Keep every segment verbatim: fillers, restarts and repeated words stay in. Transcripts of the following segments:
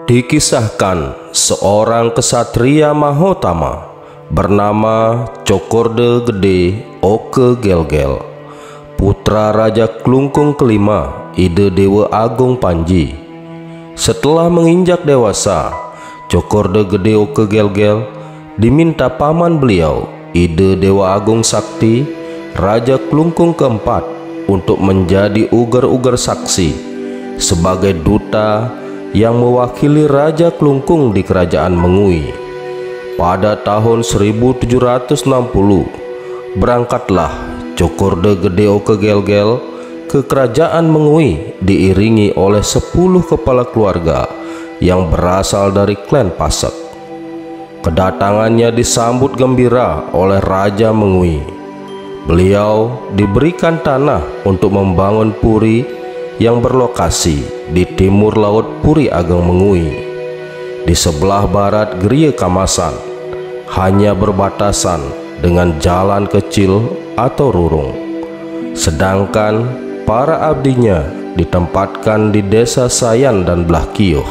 Dikisahkan seorang kesatria mahotama bernama Cokorde Gede Oke Gelgel, putra Raja Klungkung kelima Ide Dewa Agung Panji. Setelah menginjak dewasa, Cokorde Gede Oke Gelgel diminta paman beliau Ide Dewa Agung Sakti Raja Klungkung keempat untuk menjadi ugar-ugar saksi sebagai duta yang mewakili Raja Klungkung di Kerajaan Mengui. Pada tahun seribu tujuh ratus enam puluh, berangkatlah Cokorde Gede Oke Gelgel ke Kerajaan Mengui diiringi oleh sepuluh kepala keluarga yang berasal dari klan Pasek. Kedatangannya disambut gembira oleh Raja Mengui. Beliau diberikan tanah untuk membangun puri yang berlokasi di timur laut Puri Ageng Mengui. Di sebelah barat Geria Kamasan hanya berbatasan dengan jalan kecil atau rurung, sedangkan para abdinya ditempatkan di desa Sayan dan Belah Kiyuh.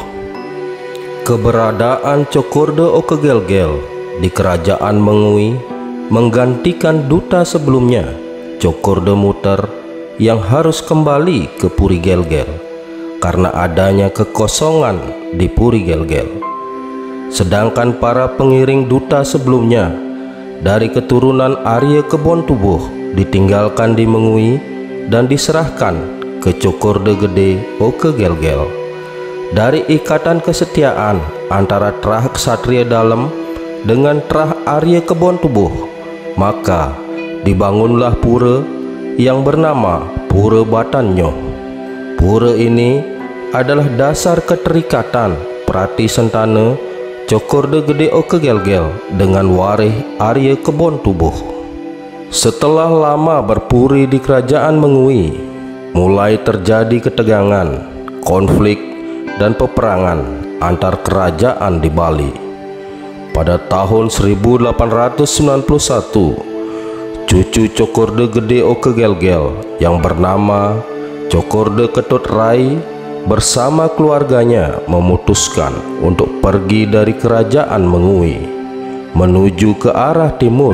Keberadaan Cokorde Oke Gelgel di Kerajaan Mengui menggantikan duta sebelumnya, Cokorde Muter, yang harus kembali ke Puri Gelgel karena adanya kekosongan di Puri Gelgel. Sedangkan para pengiring duta sebelumnya dari keturunan Arya Kebon Tubuh ditinggalkan di Mengui dan diserahkan ke Cokorde Gede Oke Gelgel. Dari ikatan kesetiaan antara Trah Ksatria Dalem dengan Trah Arya Kebon Tubuh, maka dibangunlah pura yang bernama Pura Batanyo. Pura ini adalah dasar keterikatan Prati Sentana Cokorde Gede Oke Gelgel dengan warih Arya Kebon Tubuh. Setelah lama berpuri di Kerajaan Mengui, mulai terjadi ketegangan, konflik, dan peperangan antar kerajaan di Bali. Pada tahun seribu delapan ratus sembilan puluh satu, cucu Cokorde Gede Oke Gelgel yang bernama Cokorde Ketut Rai bersama keluarganya memutuskan untuk pergi dari Kerajaan Mengui menuju ke arah timur,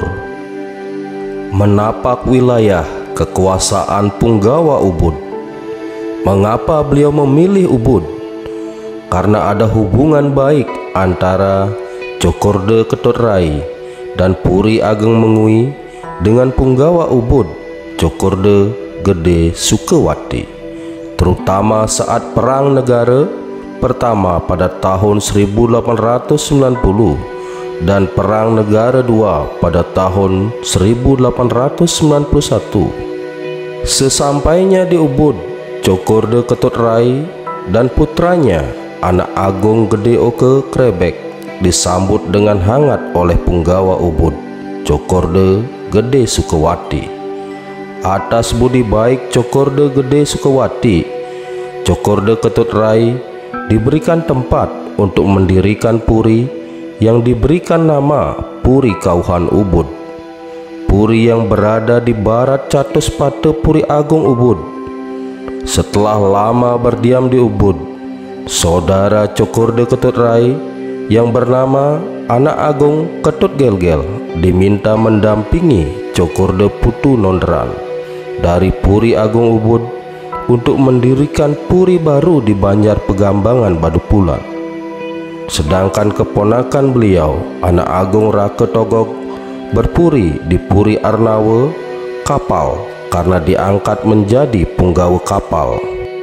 menapak wilayah kekuasaan Punggawa Ubud. Mengapa beliau memilih Ubud? Karena ada hubungan baik antara Cokorde Ketut Rai dan Puri Ageng Mengui dengan Punggawa Ubud, Cokorde Gede Sukewati, terutama saat Perang Negara Pertama pada tahun seribu delapan ratus sembilan puluh dan Perang Negara Dua pada tahun seribu delapan ratus sembilan puluh satu. Sesampainya di Ubud, Cokorde Ketut Rai dan putranya anak Agung Gede Oke Krebek disambut dengan hangat oleh Punggawa Ubud, Cokorde Gede Sukewati. Atas budi baik Cokorde Gede Sukewati, Cokorde Ketut Rai diberikan tempat untuk mendirikan puri yang diberikan nama Puri Kauhan Ubud. Puri yang berada di barat Catuspate Puri Agung Ubud. Setelah lama berdiam di Ubud, saudara Cokorde Ketut Rai yang bernama anak Agung Ketut Gelgel diminta mendampingi Cokorde Putu Nondran dari Puri Agung Ubud untuk mendirikan puri baru di Banjar Pegambangan Badupulat. Sedangkan keponakan beliau, anak Agung Rake Togog, berpuri di Puri Arnawa Kapal karena diangkat menjadi punggawa kapal.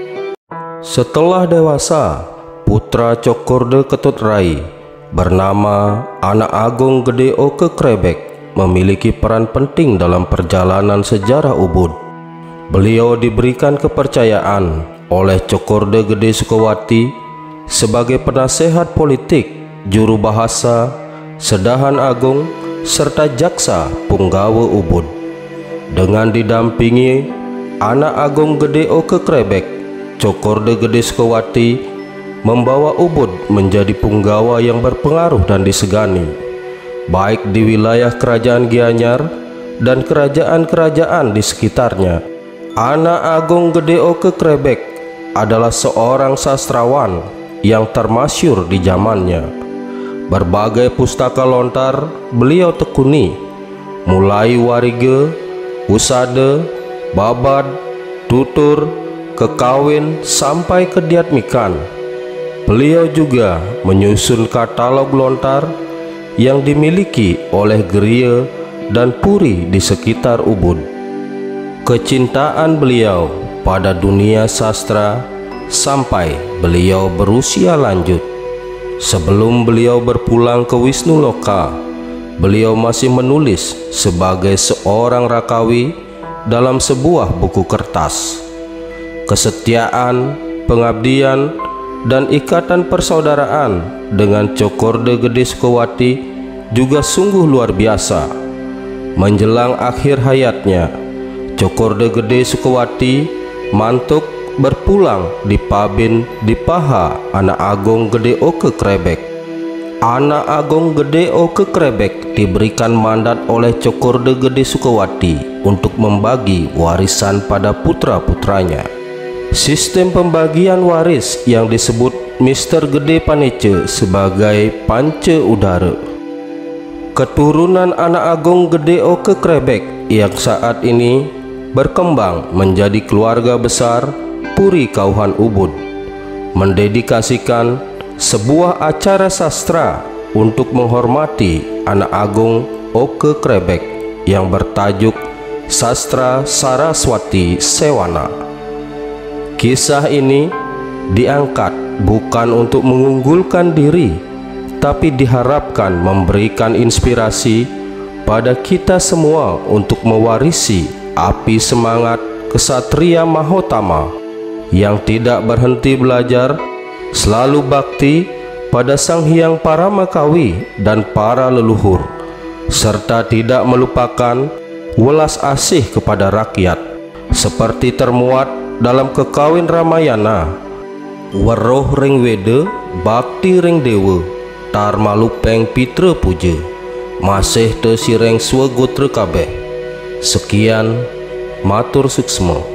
Setelah dewasa, putra Cokorde Ketut Rai bernama anak Agung Gede Oke Krebek memiliki peran penting dalam perjalanan sejarah Ubud. Beliau diberikan kepercayaan oleh Cokorde Gede Sukewati sebagai penasehat politik, juru bahasa, sedahan agung, serta jaksa Punggawa Ubud. Dengan didampingi anak Agung Gede Oke Krebek, Cokorde Gede Sukewati membawa Ubud menjadi punggawa yang berpengaruh dan disegani, baik di wilayah Kerajaan Gianyar dan kerajaan-kerajaan di sekitarnya. Anak Agung Gede Oke Krebek adalah seorang sastrawan, yang termasyur di zamannya. Berbagai pustaka lontar beliau tekuni, mulai warige, usade, babad, tutur, kekawin sampai ke diatmikan. Beliau juga menyusun katalog lontar yang dimiliki oleh geria dan puri di sekitar Ubud. Kecintaan beliau pada dunia sastra sampai beliau berusia lanjut. Sebelum beliau berpulang ke Wisnu Loka, beliau masih menulis sebagai seorang rakawi dalam sebuah buku kertas. Kesetiaan, pengabdian, dan ikatan persaudaraan dengan Cokorda Gede Sukawati juga sungguh luar biasa. Menjelang akhir hayatnya, Cokorda Gede Sukawati mantuk berpulang di Pabin di Paha Anak Agong Gede Oke Krebek. Anak Agong Gede Oke Krebek diberikan mandat oleh Cokorda Gede Sukawati untuk membagi warisan pada putra-putranya. Sistem pembagian waris yang disebut Mister Gede Panece sebagai Pance Udara. Keturunan Anak Agong Gede Oke Krebek yang saat ini berkembang menjadi keluarga besar Puri Kauhan Ubud, mendedikasikan sebuah acara sastra untuk menghormati Anak Agong Oke Krebek yang bertajuk Sastra Saraswati Sewana. Kisah ini diangkat bukan untuk mengunggulkan diri, tapi diharapkan memberikan inspirasi pada kita semua untuk mewarisi api semangat kesatria mahotama yang tidak berhenti belajar, selalu bakti pada Sang Hyang Paramakawi dan para leluhur, serta tidak melupakan welas asih kepada rakyat, seperti termuat dalam Kekawin Ramayana. Weruh ring wede, bakti ring dewa, tar malupeng pitra puja, masih te sireng swegotre kabeh. Sekian, matur suksma.